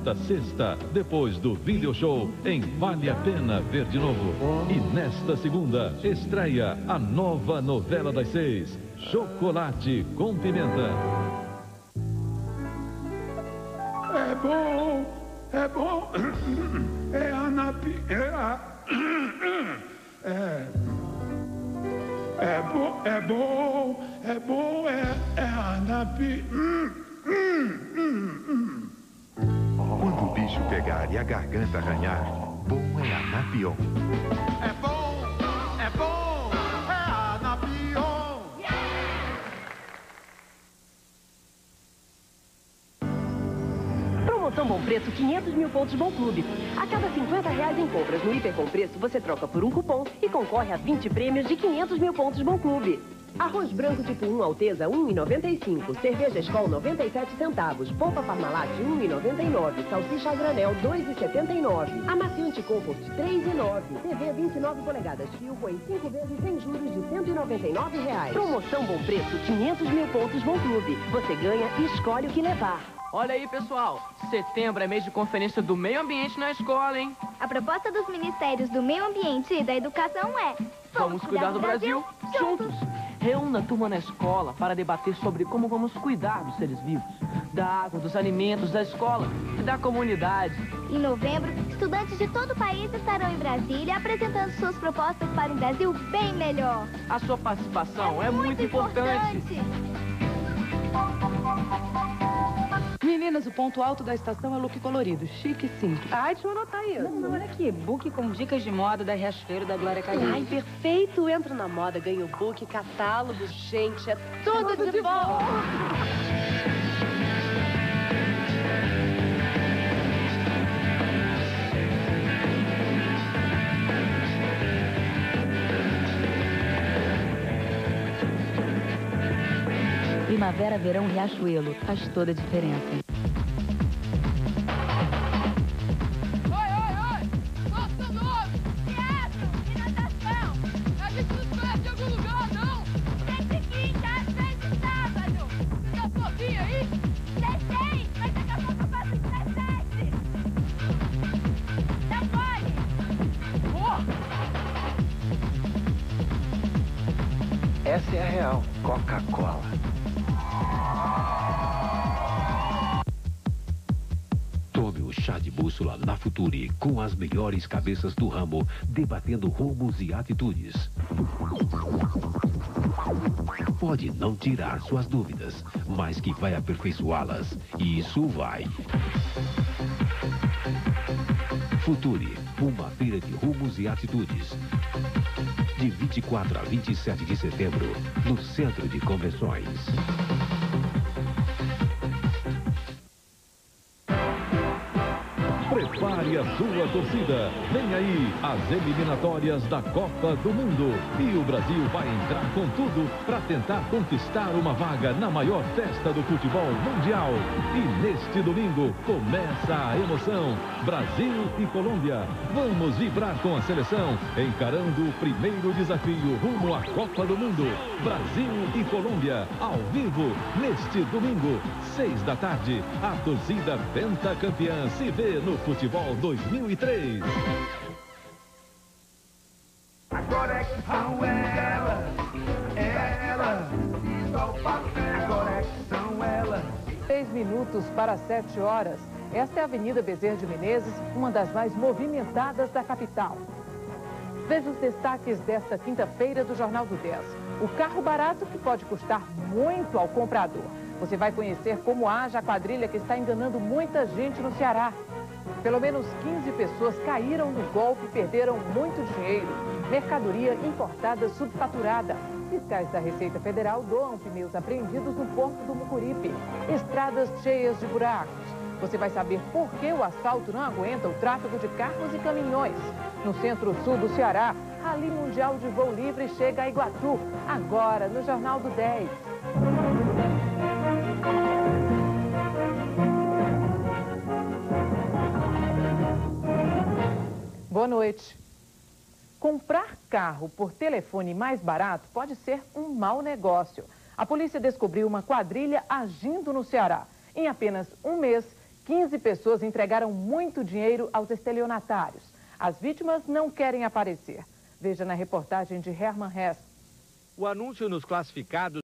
nesta sexta, depois do video show em Vale a Pena Ver de Novo. E nesta segunda, estreia a nova novela das 6, Chocolate com Pimenta. É bom, é bom, é a Napi, é a Napi. Quando o bicho pegar e a garganta arranhar, bom é a Napion. É bom, é a Napion. Promoção Bom Preço, 500 mil pontos Bom Clube. A cada R$50 em compras no Hiper Com Preço, você troca por um cupom e concorre a 20 prêmios de 500 mil pontos Bom Clube. Arroz branco tipo 1 Alteza, R$ 1,95. Cerveja Skol, 97 centavos. Polpa Parmalat, R$ 1,99. Salsicha a granel, R$ 2,79. Amaciante Comfort, R$ 3,09. TV 29 polegadas Philco em 5 vezes sem juros de R$ 199. Promoção Bom Preço, 500 mil pontos Bom Clube. Você ganha e escolhe o que levar. Olha aí, pessoal. Setembro é mês de conferência do meio ambiente na escola, hein? A proposta dos Ministérios do Meio Ambiente e da Educação é... Vamos cuidar do Brasil juntos. Reúna a turma na escola para debater sobre como vamos cuidar dos seres vivos, da água, dos alimentos, da escola e da comunidade. Em novembro, estudantes de todo o país estarão em Brasília apresentando suas propostas para um Brasil bem melhor. A sua participação é muito importante. Meninas, o ponto alto da estação é look colorido, chique e simples. Ai, deixa eu anotar isso. Não, olha aqui, book com dicas de moda da Riachuelo da Glória Calil. Ai, perfeito. Entro na moda, ganho book, catálogo, gente, é tudo de bom. Primavera, verão, Riachuelo. Faz toda a diferença. Oi! Nossa, novo! Teatro! E natação! A gente não conhece de algum lugar, não? Sempre quinta, às vezes sábado! Você tá sozinha aí? 16! Mas daqui a pouco eu faço 17! Não pode! Essa é a real Coca-Cola. Tome o chá de bússola na Futuri, com as melhores cabeças do ramo, debatendo rumos e atitudes. Pode não tirar suas dúvidas, mas que vai aperfeiçoá-las. E isso vai. Futuri, uma feira de rumos e atitudes. De 24 a 27 de setembro, no Centro de Convenções. Prepare a sua torcida. Vem aí as eliminatórias da Copa do Mundo. E o Brasil vai entrar com tudo para tentar conquistar uma vaga na maior festa do futebol mundial. E neste domingo começa a emoção. Brasil e Colômbia. Vamos vibrar com a seleção, encarando o primeiro desafio rumo à Copa do Mundo. Brasil e Colômbia, ao vivo, neste domingo, 6 da tarde. A torcida pentacampeã se vê no Futebol 2003. A conexão é ela, a conexão é ela. 6 minutos para 7 horas. Esta é a Avenida Bezerra de Menezes, uma das mais movimentadas da capital. Veja os destaques desta quinta-feira do Jornal do 10. O carro barato que pode custar muito ao comprador. Você vai conhecer como age a quadrilha que está enganando muita gente no Ceará. Pelo menos 15 pessoas caíram no golpe e perderam muito dinheiro. Mercadoria importada subfaturada. Fiscais da Receita Federal doam pneus apreendidos no Porto do Mucuripe. Estradas cheias de buracos. Você vai saber por que o asfalto não aguenta o tráfego de carros e caminhões. No centro-sul do Ceará, Rally Mundial de Voo Livre chega a Iguatu. Agora, no Jornal do 10. Boa noite. Comprar carro por telefone mais barato pode ser um mau negócio. A polícia descobriu uma quadrilha agindo no Ceará. Em apenas um mês, 15 pessoas entregaram muito dinheiro aos estelionatários. As vítimas não querem aparecer. Veja na reportagem de Herman Hess. O anúncio nos classificados